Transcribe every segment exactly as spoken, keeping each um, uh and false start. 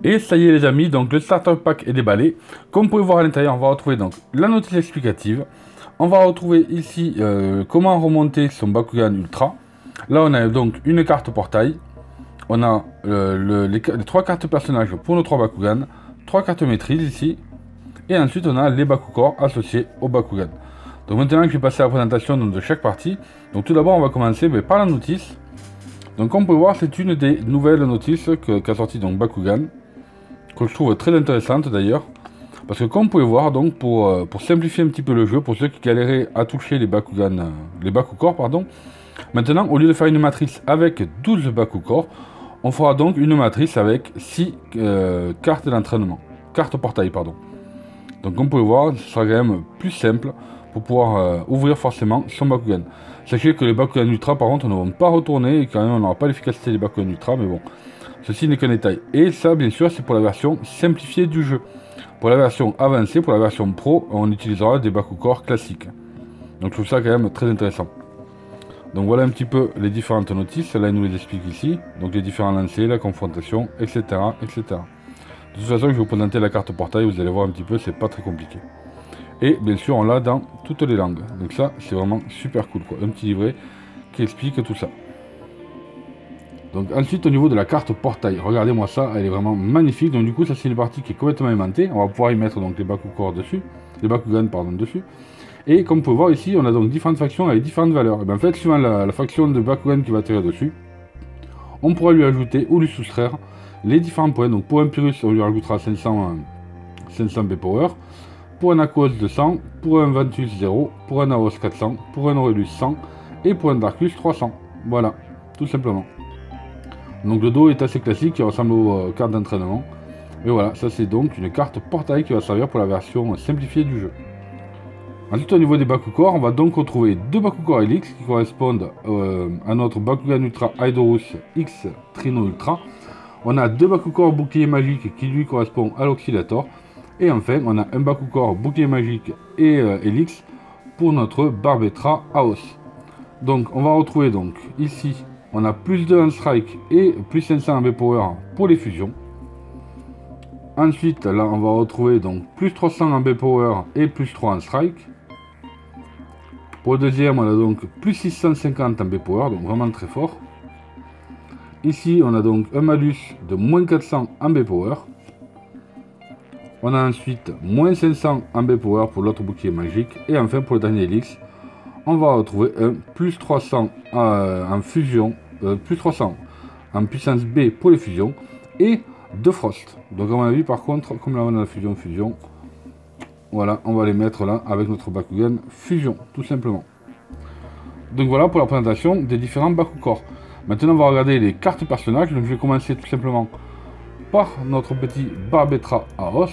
Et ça y est les amis, donc le starter pack est déballé. Comme vous pouvez voir à l'intérieur, on va retrouver donc la notice explicative. On va retrouver ici euh, comment remonter son Bakugan Ultra. Là on a donc une carte portail. On a euh, le, les, les trois cartes personnages pour nos trois Bakugan. Trois cartes maîtrise ici. Et ensuite on a les Bakukors associés au Bakugan. Donc maintenant je vais passer à la présentation donc, de chaque partie. Donc tout d'abord on va commencer mais, par la notice. Donc comme on peut voir c'est une des nouvelles notices qu'a qu sorti donc Bakugan. Que je trouve très intéressante d'ailleurs. Parce que comme vous pouvez voir, donc pour, euh, pour simplifier un petit peu le jeu, pour ceux qui galéraient à toucher les Bakugan, euh, les Bakukors, pardon, maintenant au lieu de faire une matrice avec douze Bakukors, on fera donc une matrice avec six euh, cartes d'entraînement, cartes portail pardon. Donc comme vous pouvez voir, ce sera quand même plus simple pour pouvoir euh, ouvrir forcément son Bakugan. Sachez que les Bakugan Ultra par contre ne vont pas retourner et quand même on n'aura pas l'efficacité des Bakugan Ultra, mais bon, ceci n'est qu'un détail. Et ça bien sûr c'est pour la version simplifiée du jeu. Pour la version avancée, pour la version pro, on utilisera des Bakukors classiques. Donc je trouve ça quand même très intéressant. Donc voilà un petit peu les différentes notices, là il nous les explique ici. Donc les différents lancers, la confrontation, et cetera et cetera. De toute façon je vais vous présenter la carte portail, vous allez voir un petit peu, c'est pas très compliqué. Et bien sûr on l'a dans toutes les langues. Donc ça c'est vraiment super cool quoi. Un petit livret qui explique tout ça. Donc ensuite au niveau de la carte portail, regardez-moi ça, elle est vraiment magnifique. Donc du coup ça c'est une partie qui est complètement aimantée. On va pouvoir y mettre donc les Bakukors dessus, les Bakugan pardon dessus. Et comme vous pouvez voir ici, on a donc différentes factions avec différentes valeurs. Et bien en fait suivant la, la faction de Bakugan qui va atterrir dessus, on pourra lui ajouter ou lui soustraire les différents points. Donc pour un Pyrrhus on lui rajoutera cinq cents, cinq cents B-Power, pour un Aquos deux cents, pour un Ventus zéro, pour un Aos quatre cents, pour un Aurelius cent et pour un Darkus trois cents. Voilà, tout simplement. Donc le dos est assez classique, qui ressemble aux euh, cartes d'entraînement. Et voilà, ça c'est donc une carte portail qui va servir pour la version simplifiée du jeu. Ensuite au niveau des Bakukors, on va donc retrouver deux Bakukors Helix qui correspondent euh, à notre Bakugan Ultra Aidorus X Trino Ultra. On a deux Bakukors bouclier magique qui lui correspondent à l'Oscillator. Et enfin on a un Bakukor bouclier magique et euh, Helix pour notre Barbetra Aos. Donc on va retrouver donc ici on a plus deux en strike et plus cinq cents en B-Power pour les fusions. Ensuite, là, on va retrouver donc plus trois cents en B-Power et plus trois en strike. Pour le deuxième, on a donc plus six cent cinquante en B-Power, donc vraiment très fort. Ici, on a donc un malus de moins quatre cents en B-Power. On a ensuite moins cinq cents en B-Power pour l'autre bouclier magique. Et enfin, pour le dernier Helix, on va retrouver un plus trois cents euh, en fusion, euh, plus trois cents en puissance B pour les fusions et de Frost. Donc à mon avis par contre, comme là on a la fusion fusion, voilà, on va les mettre là avec notre Bakugan fusion, tout simplement. Donc voilà pour la présentation des différents Bakukors. Maintenant on va regarder les cartes personnages, donc je vais commencer tout simplement par notre petit Barbetra Aos.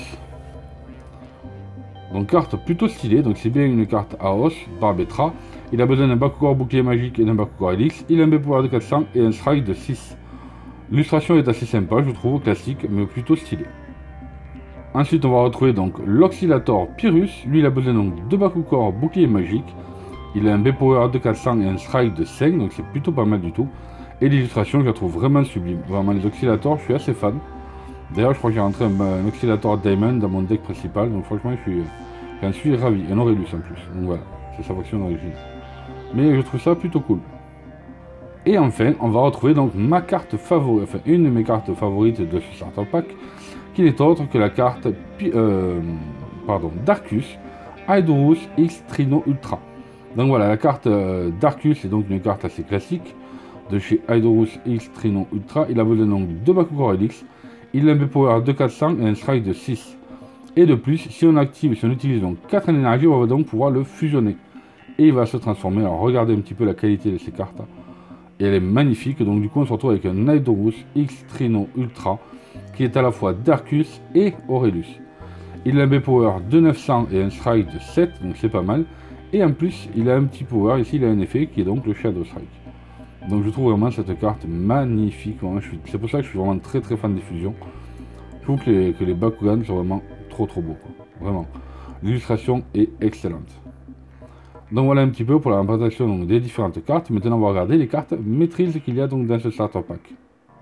Donc carte plutôt stylée, donc c'est bien une carte Aos, Barbetra. Il a besoin d'un Bakukor bouclier magique et d'un Bakukor Helix. Il a un B-Power de quatre cents et un strike de six. L'illustration est assez sympa, je trouve, classique, mais plutôt stylée. Ensuite on va retrouver donc l'Oscillator Pyrrhus. Lui il a besoin donc de Bakukor bouclier magique. Il a un B-Power de quatre cents et un strike de cinq, donc c'est plutôt pas mal du tout. Et l'illustration je la trouve vraiment sublime. Vraiment les Oscillators, je suis assez fan. D'ailleurs, je crois que j'ai rentré un, un Oscillator Diamond dans mon deck principal, donc franchement, je suis, j'en suis ravi. Un Aurelius en plus, donc voilà, c'est sa version d'origine. Mais je trouve ça plutôt cool. Et enfin, on va retrouver donc ma carte favorite, enfin une de mes cartes favorites de ce starter pack, qui n'est autre que la carte euh, pardon, Darkus Aidorus X Trino Ultra. Donc voilà, la carte euh, Darkus est donc une carte assez classique de chez Aidorus X Trino Ultra. Il a besoin donc de Bakukor Helix. Il a un B-Power de quatre cents et un strike de six. Et de plus, si on active, si on utilise donc quatre en énergie, on va donc pouvoir le fusionner. Et il va se transformer. Alors regardez un petit peu la qualité de ces cartes. Et elle est magnifique. Donc du coup, on se retrouve avec un Aidorus X Trino Ultra qui est à la fois Darkus et Aurelius. Il a un B-Power de neuf cents et un strike de sept, donc c'est pas mal. Et en plus, il a un petit power, ici il a un effet qui est donc le Shadow Strike. Donc je trouve vraiment cette carte magnifique. C'est pour ça que je suis vraiment très très fan des fusions. Je trouve que les, que les Bakugan sont vraiment trop trop beaux. Quoi. Vraiment. L'illustration est excellente. Donc voilà un petit peu pour la représentation donc, des différentes cartes. Maintenant on va regarder les cartes maîtrise qu'il y a donc dans ce starter pack.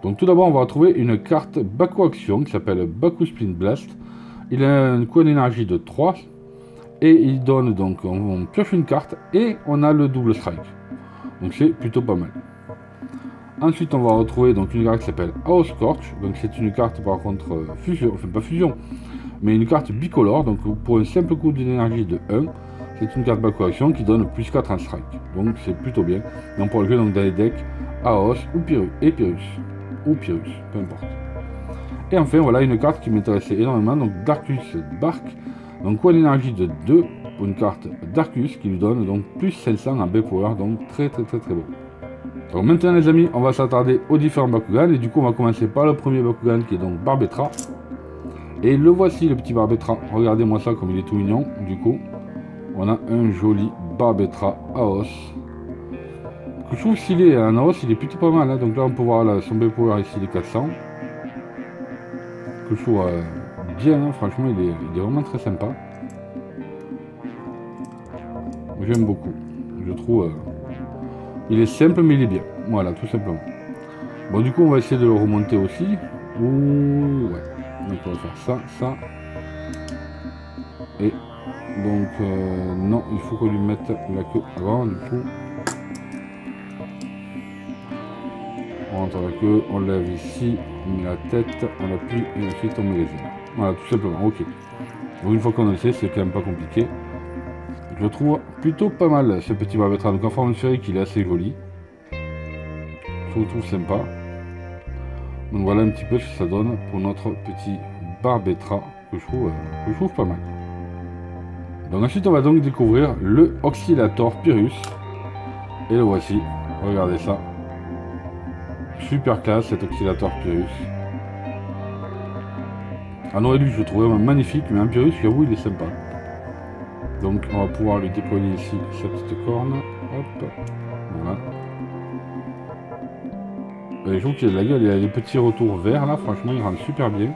Donc tout d'abord on va retrouver une carte Baku Action qui s'appelle Baku Spin Blast. Il a un coût d'énergie de trois et il donne donc, on, on pioche une carte et on a le double strike. Donc c'est plutôt pas mal. Ensuite on va retrouver donc une carte qui s'appelle House Scorch. Donc c'est une carte par contre euh, fusion, enfin pas fusion, mais une carte bicolore. Donc pour un simple coût d'énergie de un, c'est une carte Baku Action qui donne plus quatre en strike. Donc c'est plutôt bien. Et on pourra le jouer donc dans les decks Aos ou Pyrrhus et Pyrrhus. Ou Pyrrhus, peu importe. Et enfin voilà une carte qui m'intéressait énormément, donc Darkus Bark, donc coût d'énergie de deux pour une carte Darkus qui lui donne donc plus cinq cents en B-Power, donc très très très très beau. Donc maintenant les amis, on va s'attarder aux différents Bakugan, et du coup on va commencer par le premier Bakugan qui est donc Barbetra. Et le voici le petit Barbetra, regardez-moi ça comme il est tout mignon. Du coup on a un joli Barbetra Aos. Je trouve qu'il est en Aos, il est plutôt pas mal, hein. Donc là on peut voir là, son B-Power ici il est quatre cents. Que je trouve euh, bien, hein. Franchement il est, il est vraiment très sympa. J'aime beaucoup. Je trouve euh, il est simple mais il est bien. Voilà, tout simplement. Bon du coup on va essayer de le remonter aussi. Ouh, ouais. Donc on va faire ça, ça. Et donc euh, non, il faut qu'on lui mette la queue avant du coup. On rentre la queue, on lève ici, on met la tête, on appuie et ensuite on met les ailes. Voilà, tout simplement, ok. Donc une fois qu'on le sait, c'est quand même pas compliqué. Je trouve plutôt pas mal ce petit Barbetra. Donc en forme sphérique, il est assez joli. Je le trouve sympa. Donc voilà un petit peu ce que ça donne pour notre petit Barbetra que je trouve, euh, que je trouve pas mal. Donc ensuite on va donc découvrir le Oscillator Pyrrhus. Et le voici, regardez ça. Super classe cet Oscillator Pyrrhus. En Aurélus je le trouve vraiment magnifique, mais en Pyrrhus j'avoue il est sympa. Donc on va pouvoir lui déployer ici sa petite corne. Hop. Voilà. Et je trouve qu'il a de la gueule, il a des petits retours verts là, franchement il rentre super bien.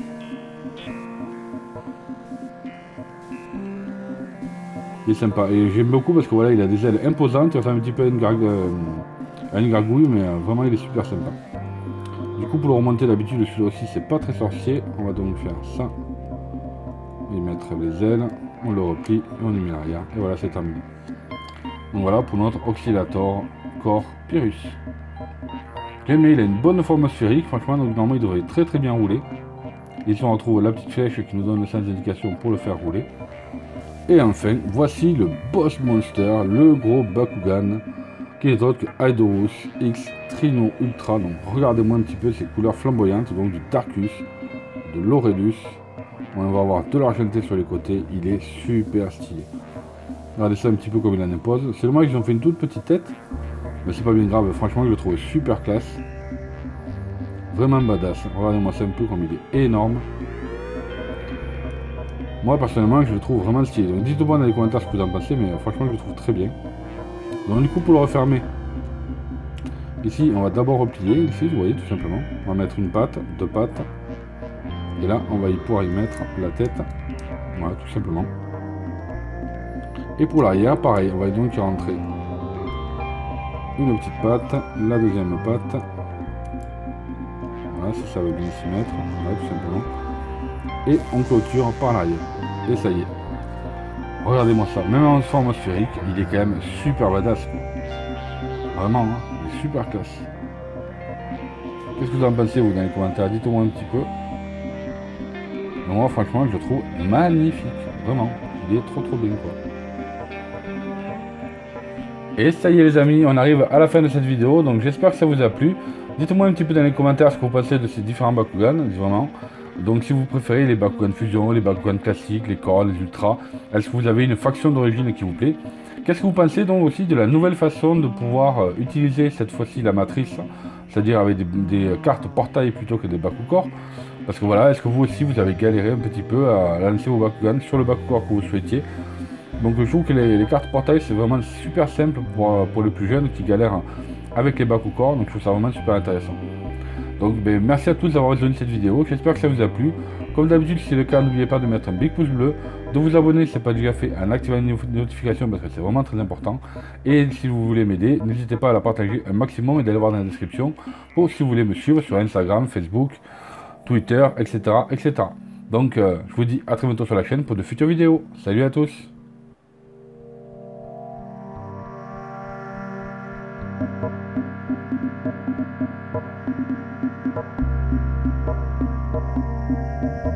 Il est sympa et j'aime beaucoup parce que voilà il a des ailes imposantes, il fait un petit peu une, garg... euh, une gargouille, mais euh, vraiment il est super sympa. Du coup pour le remonter d'habitude celui-là aussi c'est pas très sorcier, on va donc faire ça. Et mettre les ailes, on le replie et on y met l'arrière et voilà c'est terminé. Donc voilà pour notre Oscillator Core Pyrrhus. J'aime, il a une bonne forme sphérique, franchement donc normalement il devrait très très bien rouler. Ici on retrouve la petite flèche qui nous donne le sens d'indication pour le faire rouler. Et enfin, voici le boss monster, le gros Bakugan, qui est autre que Aedorus X Trino Ultra. Donc regardez-moi un petit peu ces couleurs flamboyantes, donc du Darkus, de l'Aurélus. On va avoir de l'argenté sur les côtés, il est super stylé. Regardez ça un petit peu comme il en impose. C'est dommage qu'ils ont fait une toute petite tête, mais c'est pas bien grave, franchement je le trouve super classe. Vraiment badass, regardez-moi ça un peu comme il est énorme. Moi personnellement je le trouve vraiment stylé, donc dites-moi dans les commentaires ce que vous en pensez, mais franchement je le trouve très bien. Donc du coup pour le refermer, ici on va d'abord replier, ici vous voyez tout simplement, on va mettre une patte, deux pattes, et là on va y pouvoir y mettre la tête, voilà tout simplement. Et pour l'arrière pareil, on va donc y rentrer une petite patte, la deuxième patte, voilà si ça veut bien s'y mettre, voilà tout simplement. Et on clôture par l'arrière. Et ça y est. Regardez-moi ça. Même en forme sphérique, il est quand même super badass. Vraiment, hein, il est super classe. Qu'est-ce que vous en pensez vous dans les commentaires? Dites-moi un petit peu. Mais moi franchement je le trouve magnifique. Vraiment. Il est trop trop bien quoi. Et ça y est les amis, on arrive à la fin de cette vidéo. Donc j'espère que ça vous a plu. Dites-moi un petit peu dans les commentaires ce que vous pensez de ces différents Bakugan. Vraiment. Donc si vous préférez les Bakugan Fusion, les Bakugan classiques, les Core, les Ultra, est-ce que vous avez une faction d'origine qui vous plaît? Qu'est-ce que vous pensez donc aussi de la nouvelle façon de pouvoir euh, utiliser cette fois-ci la matrice, c'est-à-dire avec des, des cartes portail plutôt que des Bakucore? Parce que voilà, est-ce que vous aussi vous avez galéré un petit peu à lancer vos Bakugan sur le Bakucore que vous souhaitiez? Donc je trouve que les, les cartes portail c'est vraiment super simple pour, pour les plus jeunes qui galèrent avec les Bakucore, donc je trouve ça vraiment super intéressant. Donc ben, merci à tous d'avoir visionné cette vidéo, j'espère que ça vous a plu. Comme d'habitude si c'est le cas, n'oubliez pas de mettre un big pouce bleu, de vous abonner si ce n'est pas déjà fait, en activant les notifications parce que c'est vraiment très important. Et si vous voulez m'aider, n'hésitez pas à la partager un maximum et d'aller voir dans la description pour si vous voulez me suivre sur Instagram, Facebook, Twitter, et cetera et cetera. Donc euh, je vous dis à très bientôt sur la chaîne pour de futures vidéos. Salut à tous! Thank you.